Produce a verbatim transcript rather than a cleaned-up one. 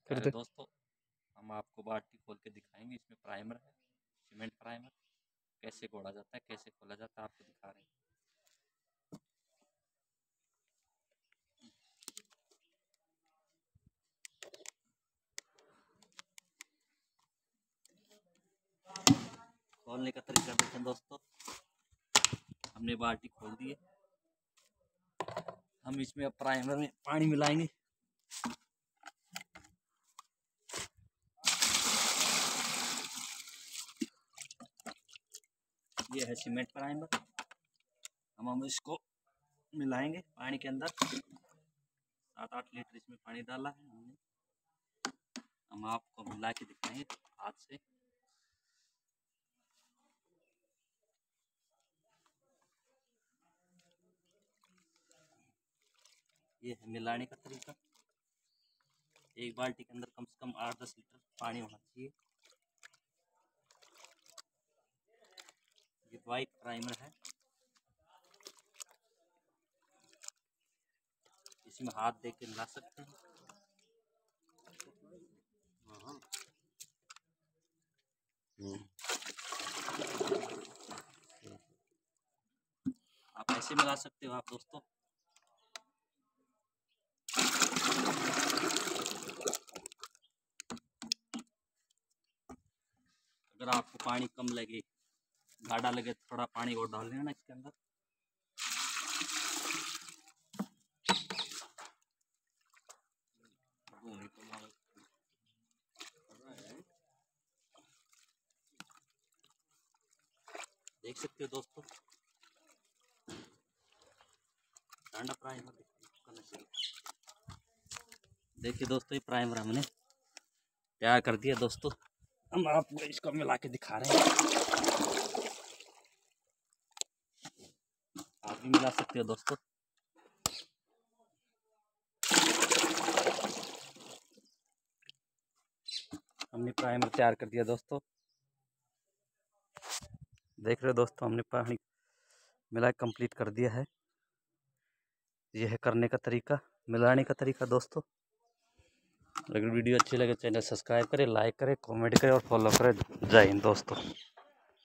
फिर अरे तो दोस्तों, हम आपको बाल्टी खोल के दिखाएंगे। इसमें प्राइमर है, सीमेंट प्राइमर। कैसे घोड़ा जाता है, कैसे खोला जाता है, आपको दिखा रहे हैं। खोलने का तरीका देखें दोस्तों। हमने बाल्टी खोल दी है। हम इसमें अब प्राइमर में पानी मिलाएंगे। ये है सीमेंट प्राइमर। हम हम इसको मिलाएंगे पानी के अंदर। सात आठ लीटर इसमें पानी डाला है हमने। हम आपको मिला के दिखाएंगे हाथ से। ये है मिलाने का तरीका। एक बाल्टी के अंदर कम से कम आठ दस लीटर पानी होना चाहिए। ये वाइट प्राइमर है। इसमें हाथ दे के मिला सकते हैं। आप ऐसे मिला सकते हो आप दोस्तों। अगर आपको पानी कम लगे, गाढ़ा लगे, तो थोड़ा पानी और डाल लेना इसके अंदर। देख सकते हो दोस्तों, ठंडा प्राइमर करना चाहिए। देखिए दोस्तों, ये प्राइमर हमने तैयार कर दिया दोस्तों। हम आपको इसको मिला के दिखा रहे हैं। आप भी मिला सकते हो दोस्तों। हमने प्राइमर तैयार कर दिया दोस्तों। देख रहे हो दोस्तों, हमने पानी मिला कंप्लीट कर दिया है। यह है करने का तरीका, मिलाने का तरीका दोस्तों। अगर वीडियो अच्छी लगे चैनल सब्सक्राइब करें, लाइक करें, कमेंट करें और फॉलो करें। जय हिंद दोस्तों।